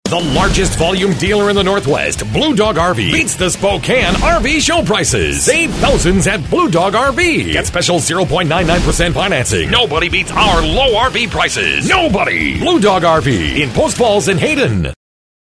The largest volume dealer in the Northwest, Bluedog RV, beats the Spokane RV show prices. Save thousands at Bluedog RV. Get special 0.99% financing. Nobody beats our low RV prices. Nobody! Bluedog RV in Post Falls and Hayden.